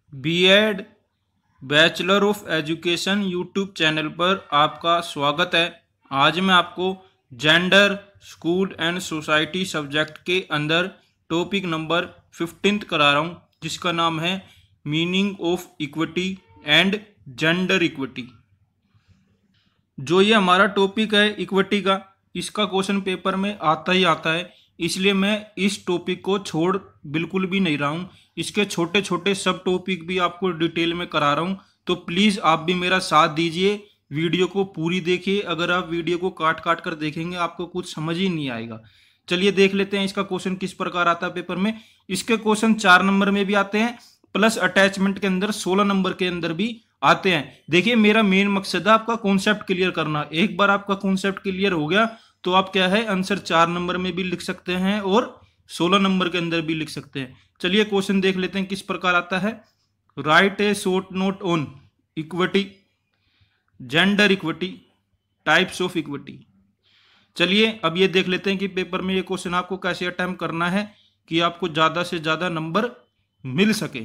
BEd bachelor of education YouTube channel पर आपका स्वागत है। आज मैं आपको gender, school and society subject के अंदर टॉपिक नंबर 15 करा रहा हूँ, जिसका नाम है meaning of equity and gender equity. जो ये हमारा टॉपिक है इक्विटी का, इसका क्वेश्चन पेपर में आता ही आता है, इसलिए मैं इस टॉपिक को छोड़ बिल्कुल भी नहीं रहा हूँ। इसके छोटे छोटे सब टॉपिक भी आपको डिटेल में करा रहा हूँ, तो प्लीज़ आप भी मेरा साथ दीजिए, वीडियो को पूरी देखिए। अगर आप वीडियो को काट काट कर देखेंगे आपको कुछ समझ ही नहीं आएगा। चलिए देख लेते हैं इसका क्वेश्चन किस प्रकार आता है पेपर में। इसके क्वेश्चन 4 नंबर में भी आते हैं, प्लस अटैचमेंट के अंदर 16 नंबर के अंदर भी आते हैं। देखिए मेरा मेन मकसद है आपका कॉन्सेप्ट क्लियर करना। एक बार आपका कॉन्सेप्ट क्लियर हो गया तो आप क्या है आंसर 4 नंबर में भी लिख सकते हैं और 16 नंबर के अंदर भी लिख सकते हैं। चलिए क्वेश्चन देख लेते हैं किस प्रकार आता है। Write a short note on equity, gender equity, types of equity. चलिए अब ये देख लेते हैं कि पेपर में ये क्वेश्चन आपको कैसे अटेम्प्ट करना है कि आपको ज्यादा से ज्यादा नंबर मिल सके।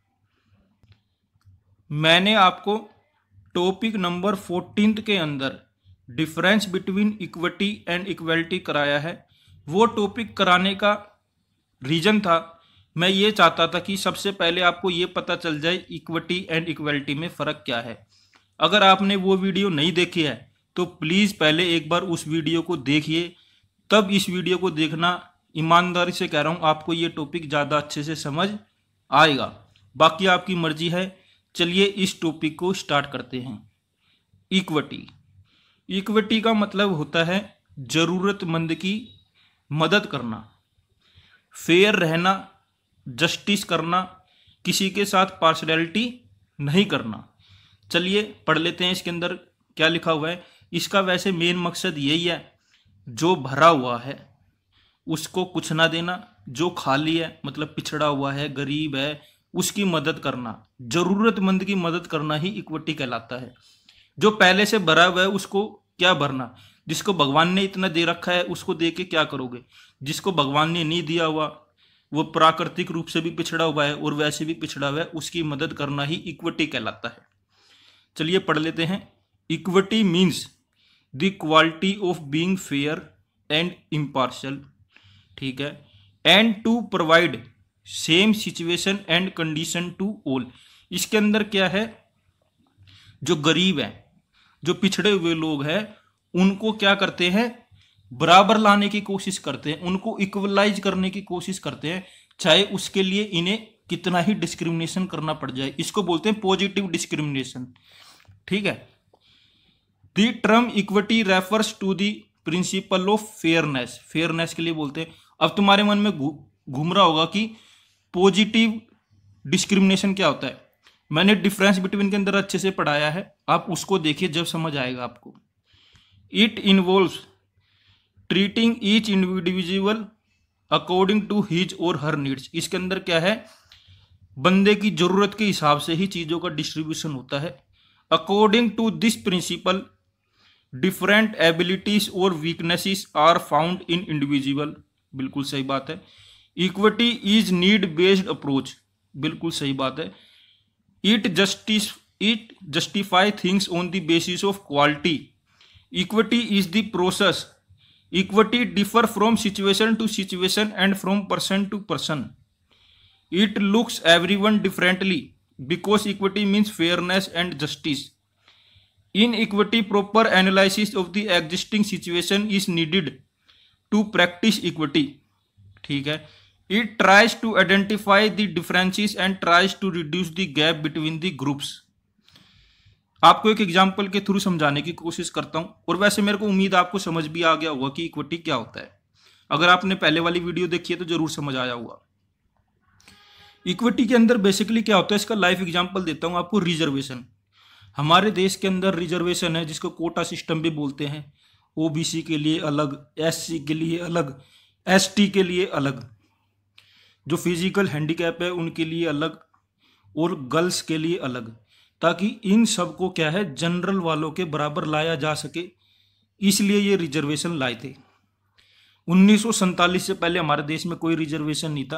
मैंने आपको टॉपिक नंबर 14 के अंदर difference between equity and equality कराया है। वो टॉपिक कराने का रीजन था, मैं ये चाहता था कि सबसे पहले आपको ये पता चल जाए इक्विटी एंड इक्वलिटी में फ़र्क क्या है। अगर आपने वो वीडियो नहीं देखी है तो प्लीज़ पहले एक बार उस वीडियो को देखिए, तब इस वीडियो को देखना। ईमानदारी से कह रहा हूँ आपको ये टॉपिक ज़्यादा अच्छे से समझ आएगा। बाकी आपकी मर्जी है। चलिए इस टॉपिक को स्टार्ट करते हैं। इक्विटी। इक्विटी का मतलब होता है ज़रूरतमंद की मदद करना, फेयर रहना, जस्टिस करना, किसी के साथ पार्शलिटी नहीं करना। चलिए पढ़ लेते हैं इसके अंदर क्या लिखा हुआ है। इसका वैसे मेन मकसद यही है, जो भरा हुआ है उसको कुछ ना देना, जो खाली है मतलब पिछड़ा हुआ है, गरीब है, उसकी मदद करना, जरूरतमंद की मदद करना ही इक्विटी कहलाता है। जो पहले से भरा हुआ है उसको क्या भरना, जिसको भगवान ने इतना दे रखा है उसको दे के क्या करोगे। जिसको भगवान ने नहीं दिया हुआ, वो प्राकृतिक रूप से भी पिछड़ा हुआ है और वैसे भी पिछड़ा हुआ है, उसकी मदद करना ही इक्विटी कहलाता है। चलिए पढ़ लेते हैं। Equity means the quality of being fair and impartial, ठीक है, and to provide same situation and condition to all. इसके अंदर क्या है, जो गरीब है, जो पिछड़े हुए लोग हैं, उनको क्या करते हैं, बराबर लाने की कोशिश करते हैं, उनको इक्वलाइज करने की कोशिश करते हैं, चाहे उसके लिए इन्हें कितना ही डिस्क्रिमिनेशन करना पड़ जाए। इसको बोलते हैं पॉजिटिव डिस्क्रिमिनेशन, ठीक है। The term equity refers to the principle of fairness, fairness के लिए बोलते हैं। अब तुम्हारे मन में घूम रहा होगा कि पॉजिटिव डिस्क्रिमिनेशन क्या होता है। मैंने डिफरेंस बिटवीन के अंदर अच्छे से पढ़ाया है, आप उसको देखिए, जब समझ आएगा आपको। It involves treating each individual according to his और हर नीड्स। इसके अंदर क्या है, बंदे की जरूरत के हिसाब से ही चीजों का डिस्ट्रीब्यूशन होता है। According to this principle different abilities और weaknesses are found in individual, बिल्कुल सही बात है। Equity is need based approach, बिल्कुल सही बात है। It justify things on the basis of quality. Equity is the process. Equity differ from situation to situation and from person to person. It looks everyone differently because equity means fairness and justice. In equity proper analysis of the existing situation is needed to practice equity, ठीक है। It tries to identify the differences and tries to reduce the gap between the groups. आपको एक example के through समझाने की कोशिश करता हूं, और वैसे मेरे को उम्मीद आपको समझ भी आ गया होगा कि इक्विटी क्या होता है। अगर आपने पहले वाली वीडियो देखी है तो जरूर समझ आया होगा। इक्विटी के अंदर बेसिकली क्या होता है, इसका लाइव एग्जाम्पल देता हूं आपको। रिजर्वेशन, हमारे देश के अंदर रिजर्वेशन है जिसको कोटा सिस्टम भी बोलते हैं। ओबीसी के लिए अलग, एससी के लिए अलग, एसटी के लिए अलग, जो फिजिकल हैंडीकैप है उनके लिए अलग, और गर्ल्स के लिए अलग, ताकि इन सब को क्या है जनरल वालों के बराबर लाया जा सके, इसलिए ये रिजर्वेशन लाए थे। 1947 से पहले हमारे देश में कोई रिजर्वेशन नहीं था।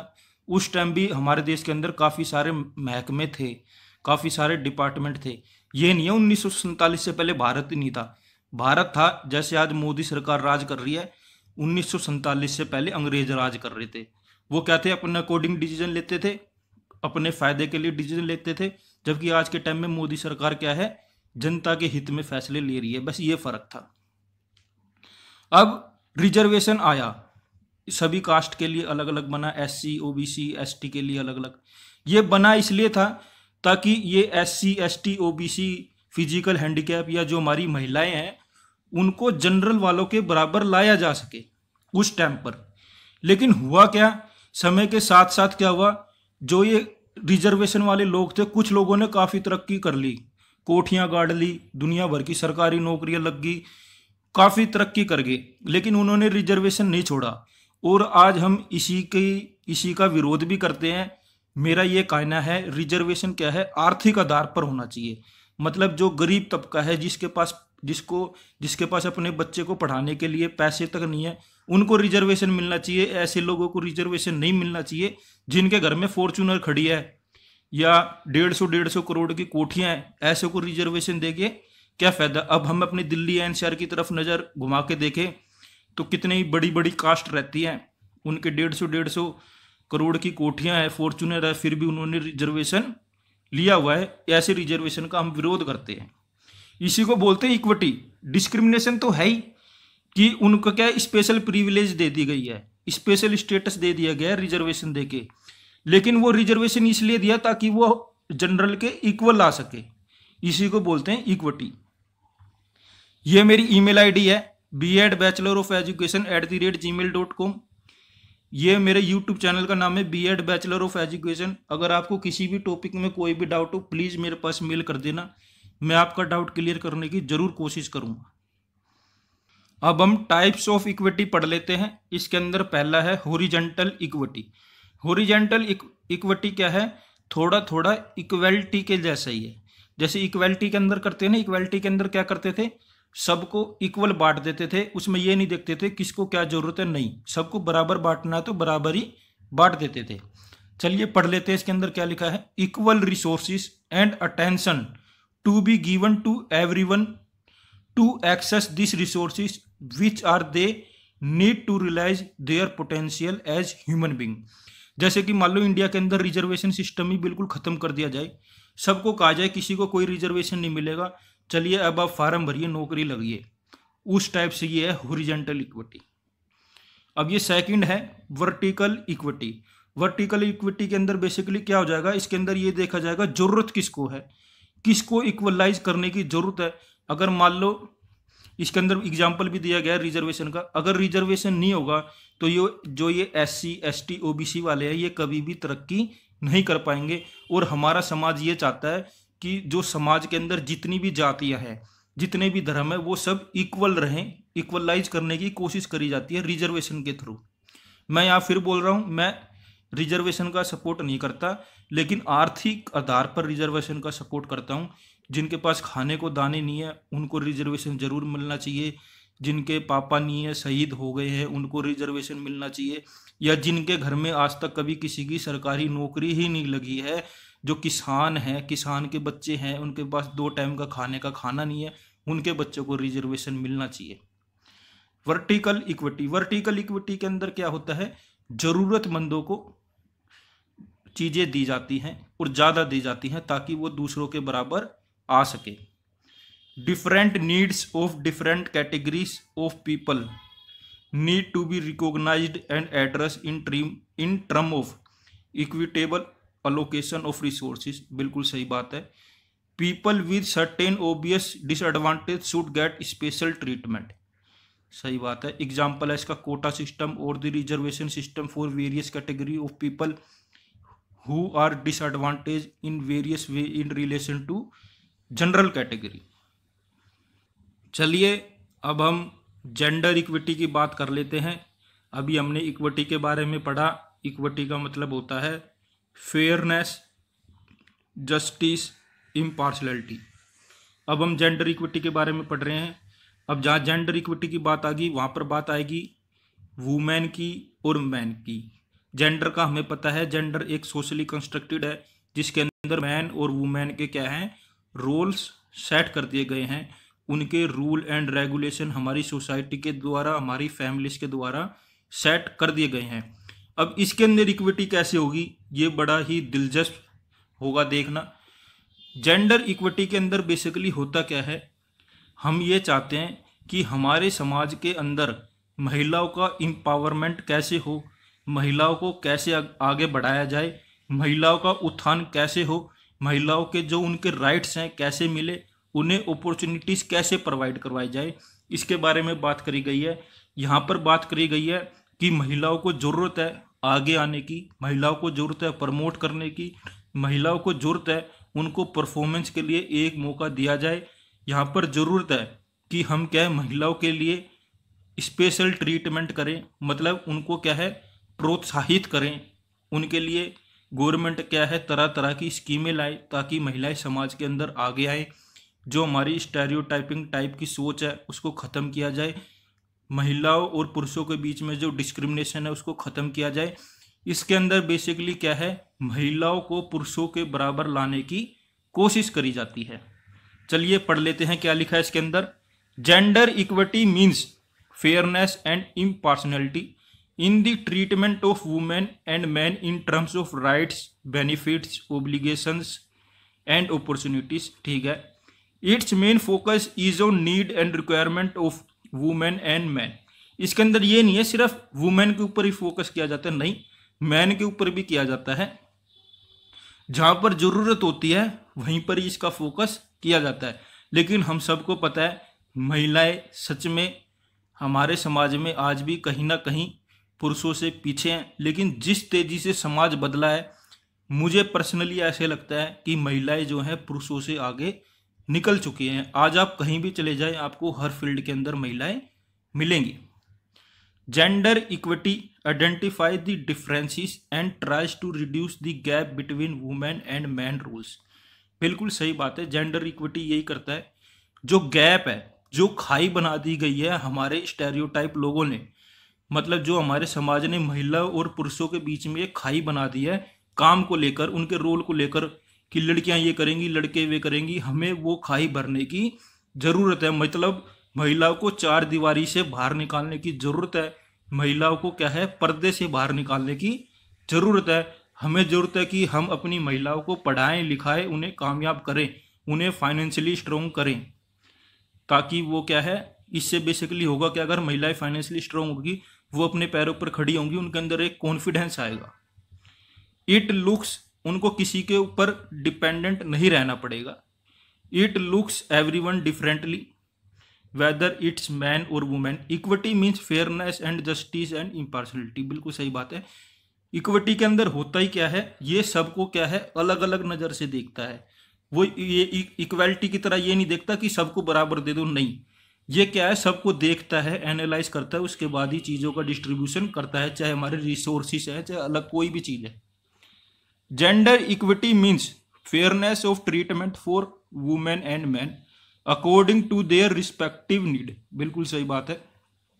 उस टाइम भी हमारे देश के अंदर काफ़ी सारे महकमे थे, काफ़ी सारे डिपार्टमेंट थे। ये नहीं है 1947 से पहले भारत ही नहीं था, भारत था। जैसे आज मोदी सरकार राज कर रही है, 1947 से पहले अंग्रेज राज कर रहे थे। वो क्या थे, अपने अकॉर्डिंग डिसीजन लेते थे, अपने फायदे के लिए डिसीजन लेते थे। जबकि आज के टाइम में मोदी सरकार क्या है, जनता के हित में फैसले ले रही है। बस ये फर्क था। अब रिजर्वेशन आया, सभी कास्ट के लिए अलग अलग बना, SC OBC ST के लिए अलग अलग। ये बना इसलिए था ताकि ये SC ST OBC physical handicap या जो हमारी महिलाएं हैं उनको जनरल वालों के बराबर लाया जा सके उस टाइम पर। लेकिन हुआ क्या, समय के साथ साथ क्या हुआ, जो ये रिजर्वेशन वाले लोग थे, कुछ लोगों ने काफ़ी तरक्की कर ली, कोठियां गाड़ ली, दुनिया भर की सरकारी नौकरियां लग गई, काफ़ी तरक्की कर गए। लेकिन उन्होंने रिजर्वेशन नहीं छोड़ा और आज हम इसी का विरोध भी करते हैं। मेरा ये कहना है, रिजर्वेशन क्या है, आर्थिक आधार पर होना चाहिए। मतलब जो गरीब तबका है, जिसके पास अपने बच्चे को पढ़ाने के लिए पैसे तक नहीं है, उनको रिजर्वेशन मिलना चाहिए। ऐसे लोगों को रिजर्वेशन नहीं मिलना चाहिए जिनके घर में फॉर्च्यूनर खड़ी है या 150 करोड़ की कोठियां हैं। ऐसे को रिजर्वेशन देके क्या फायदा। अब हम अपनी दिल्ली NCR की तरफ नजर घुमा के देखें तो कितनी बड़ी बड़ी कास्ट रहती हैं, उनके 150 करोड़ की कोठियां हैं, फॉर्च्यूनर है, फिर भी उन्होंने रिजर्वेशन लिया हुआ है। ऐसे रिजर्वेशन का हम विरोध करते हैं। इसी को बोलते हैं इक्विटी। डिस्क्रिमिनेशन तो है ही कि उनको क्या स्पेशल प्रिविलेज दे दी गई है, स्पेशल स्टेटस दे दिया गया है रिजर्वेशन देके। लेकिन वो रिजर्वेशन इसलिए दिया ताकि वो जनरल के इक्वल आ सके। इसी को बोलते हैं इक्विटी। ये मेरी ईमेल आईडी है BEd@bachelorofeducation@gmail.com। ये मेरे यूट्यूब चैनल का नाम है BEd बैचलर ऑफ एजुकेशन। अगर आपको किसी भी टॉपिक में कोई भी डाउट हो, प्लीज़ मेरे पास मेल कर देना, मैं आपका डाउट क्लियर करने की जरूर कोशिश करूंगा। अब हम टाइप्स ऑफ इक्विटी पढ़ लेते हैं। इसके अंदर पहला है हॉरिजॉन्टल इक्विटी। हॉरिजॉन्टल इक्विटी क्या है, थोड़ा थोड़ा इक्वलिटी के जैसा ही है। जैसे इक्वलिटी के अंदर करते हैं ना, इक्वलिटी के अंदर क्या करते थे, सबको इक्वल बांट देते थे। उसमें ये नहीं देखते थे किसको क्या जरूरत है, नहीं, सबको बराबर बांटना है तो बराबर ही बांट देते थे। चलिए पढ़ लेते हैं इसके अंदर क्या लिखा है। Equal resources and attention to be given to everyone to access this resources which are they need to realize their potential as human being. जैसे कि मान लो इंडिया के अंदर रिजर्वेशन सिस्टम ही बिल्कुल खत्म कर दिया जाए, सबको कहा जाए किसी को कोई रिजर्वेशन नहीं मिलेगा, चलिए अब आप फार्म भरिए, नौकरी लगिए। उस टाइप से ये है हॉरिजॉन्टल इक्विटी। अब ये सेकंड है वर्टिकल इक्विटी। वर्टिकल इक्विटी के अंदर बेसिकली क्या हो जाएगा, इसके अंदर ये देखा जाएगा जरूरत किसको है, किसको इक्वलाइज करने की जरूरत है। अगर मान लो इसके अंदर एग्जाम्पल भी दिया गया है रिजर्वेशन का, अगर रिजर्वेशन नहीं होगा तो ये SC ST OBC वाले हैं, ये कभी भी तरक्की नहीं कर पाएंगे। और हमारा समाज ये चाहता है कि जो समाज के अंदर जितनी भी जातियां हैं, जितने भी धर्म है, वो सब इक्वल रहें, इक्वलाइज करने की कोशिश करी जाती है रिजर्वेशन के थ्रू। मैं यहाँ फिर बोल रहा हूँ, मैं रिजर्वेशन का सपोर्ट नहीं करता, लेकिन आर्थिक आधार पर रिजर्वेशन का सपोर्ट करता हूँ। जिनके पास खाने को दाने नहीं है उनको रिजर्वेशन जरूर मिलना चाहिए, जिनके पापा नहीं है, शहीद हो गए हैं, उनको रिजर्वेशन मिलना चाहिए, या जिनके घर में आज तक कभी किसी की सरकारी नौकरी ही नहीं लगी है, जो किसान हैं, किसान के बच्चे हैं, उनके पास 2 टाइम का खाने का खाना नहीं है, उनके बच्चों को रिजर्वेशन मिलना चाहिए। Vertical equity. वर्टिकल इक्विटी के अंदर क्या होता है, जरूरतमंदों को चीजें दी जाती हैं और ज्यादा दी जाती हैं ताकि वो दूसरों के बराबर आ सके। Different needs of different categories of people need to be recognized and address in term of equitable allocation of resources. बिल्कुल सही बात है। People with certain obvious disadvantage should get special treatment. सही बात है। एग्जाम्पल है इसका कोटा सिस्टम और the reservation system for various category of people who are disadvantage in various way in relation to general category. चलिए अब हम gender equity की बात कर लेते हैं। अभी हमने इक्विटी के बारे में पढ़ा। इक्विटी का मतलब होता है फेयरनेस, जस्टिस, इम्पार्शलिटी। अब हम जेंडर इक्विटी के बारे में पढ़ रहे हैं। अब जहाँ जेंडर इक्विटी की बात आ गई वहाँ पर बात आएगी वुमेन की और मैन की। जेंडर का हमें पता है, जेंडर एक सोशली कंस्ट्रक्टेड है जिसके अंदर मैन और वुमेन के क्या हैं, रोल्स सेट कर दिए गए हैं। उनके रूल एंड रेगुलेशन हमारी सोसाइटी के द्वारा, हमारी फैमिलीज के द्वारा सेट कर दिए गए हैं। अब इसके अंदर इक्विटी कैसे होगी, ये बड़ा ही दिलचस्प होगा देखना। जेंडर इक्विटी के अंदर बेसिकली होता क्या है, हम ये चाहते हैं कि हमारे समाज के अंदर महिलाओं का एम्पावरमेंट कैसे हो, महिलाओं को कैसे आगे बढ़ाया जाए, महिलाओं का उत्थान कैसे हो, महिलाओं के जो उनके राइट्स हैं कैसे मिले, उन्हें अपॉर्चुनिटीज़ कैसे प्रोवाइड करवाई जाए, इसके बारे में बात करी गई है। यहाँ पर बात करी गई है कि महिलाओं को ज़रूरत है आगे आने की, महिलाओं को ज़रूरत है प्रमोट करने की, महिलाओं को ज़रूरत है उनको परफॉर्मेंस के लिए एक मौका दिया जाए। यहाँ पर ज़रूरत है कि हम क्या है, महिलाओं के लिए स्पेशल ट्रीटमेंट करें, मतलब उनको क्या है, प्रोत्साहित करें। उनके लिए गवर्नमेंट क्या है, तरह तरह की स्कीमें लाए ताकि महिलाएं समाज के अंदर आगे आए। जो हमारी स्टेरियोटाइपिंग टाइप की सोच है उसको ख़त्म किया जाए, महिलाओं और पुरुषों के बीच में जो डिस्क्रिमिनेशन है उसको ख़त्म किया जाए। इसके अंदर बेसिकली क्या है, महिलाओं को पुरुषों के बराबर लाने की कोशिश करी जाती है। चलिए पढ़ लेते हैं क्या लिखा है इसके अंदर। Gender equity means fairness and impartiality in the treatment of women and man in terms of rights, benefits, obligations and opportunities. ठीक है, its main focus is on need and requirement of women and man. इसके अंदर ये नहीं है सिर्फ women के ऊपर ही फोकस किया जाता है, नहीं, मैन के ऊपर भी किया जाता है। जहां पर जरूरत होती है वहीं पर ही इसका फोकस किया जाता है। लेकिन हम सबको पता है महिलाएं सच में हमारे समाज में आज भी कहीं ना कहीं पुरुषों से पीछे हैं। लेकिन जिस तेजी से समाज बदला है, मुझे पर्सनली ऐसे लगता है कि महिलाएं जो हैं पुरुषों से आगे निकल चुकी हैं। आज आप कहीं भी चले जाएं, आपको हर फील्ड के अंदर महिलाएं मिलेंगी। Gender equity identify the differences and tries to reduce the gap between women and man rules. बिल्कुल सही बात है, जेंडर इक्विटी यही करता है। जो गैप है, जो खाई बना दी गई है हमारे स्टेरियोटाइप लोगों ने, मतलब जो हमारे समाज ने महिला और पुरुषों के बीच में एक खाई बना दी है काम को लेकर, उनके रोल को लेकर कि लड़कियां ये करेंगी, लड़के वे करेंगी, हमें वो खाई भरने की ज़रूरत है। मतलब महिलाओं को चार दीवारी से बाहर निकालने की ज़रूरत है, महिलाओं को क्या है, पर्दे से बाहर निकालने की ज़रूरत है। हमें ज़रूरत है कि हम अपनी महिलाओं को पढ़ाएं लिखाएं, उन्हें कामयाब करें, उन्हें फाइनेंशियली स्ट्रॉन्ग करें, ताकि वो क्या है, इससे बेसिकली होगा कि अगर महिलाएं फाइनेंशियली स्ट्रॉन्ग होगी, वो अपने पैरों पर खड़ी होंगी, उनके अंदर एक कॉन्फिडेंस आएगा। इट लुक्स, उनको किसी के ऊपर डिपेंडेंट नहीं रहना पड़ेगा। It looks everyone differently whether it's man और women. Equity means fairness and justice and impartiality. बिल्कुल सही बात है। इक्विटी के अंदर होता ही क्या है, ये सबको क्या है, अलग अलग नज़र से देखता है। वो ये इक्वालिटी की तरह ये नहीं देखता कि सबको बराबर दे दो, नहीं, ये क्या है, सबको देखता है, एनालाइज करता है, उसके बाद ही चीज़ों का डिस्ट्रीब्यूशन करता है, चाहे हमारे रिसोर्सिस है, चाहे अलग कोई भी चीज़ है। Gender equity means fairness of treatment for women and man according to their respective need. बिल्कुल सही बात है।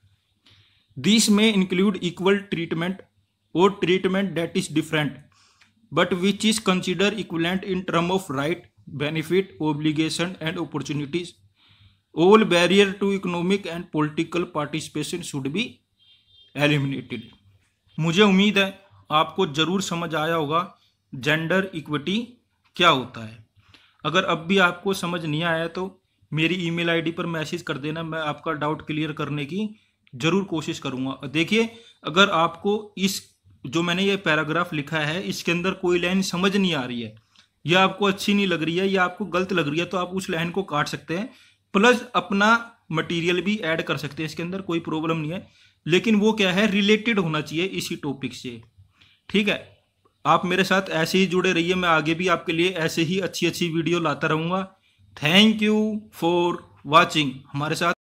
दिस में इंक्लूड इक्वल ट्रीटमेंट और treatment that is different but which is consider equivalent in term of right, benefit, obligation and opportunities. All barrier to economic and political participation should be eliminated. मुझे उम्मीद है आपको जरूर समझ आया होगा जेंडर इक्विटी क्या होता है। अगर अब भी आपको समझ नहीं आया तो मेरी ईमेल आईडी पर मैसेज कर देना, मैं आपका डाउट क्लियर करने की ज़रूर कोशिश करूँगा। देखिए, अगर आपको इस जो मैंने ये पैराग्राफ लिखा है इसके अंदर कोई लाइन समझ नहीं आ रही है, या आपको अच्छी नहीं लग रही है, या आपको गलत लग रही है, तो आप उस लाइन को काट सकते हैं, प्लस अपना मटेरियल भी ऐड कर सकते हैं, इसके अंदर कोई प्रॉब्लम नहीं है। लेकिन वो क्या है, रिलेटेड होना चाहिए इसी टॉपिक से। ठीक है, आप मेरे साथ ऐसे ही जुड़े रहिए, मैं आगे भी आपके लिए ऐसे ही अच्छी अच्छी वीडियो लाता रहूँगा। Thank you for watching. हमारे साथ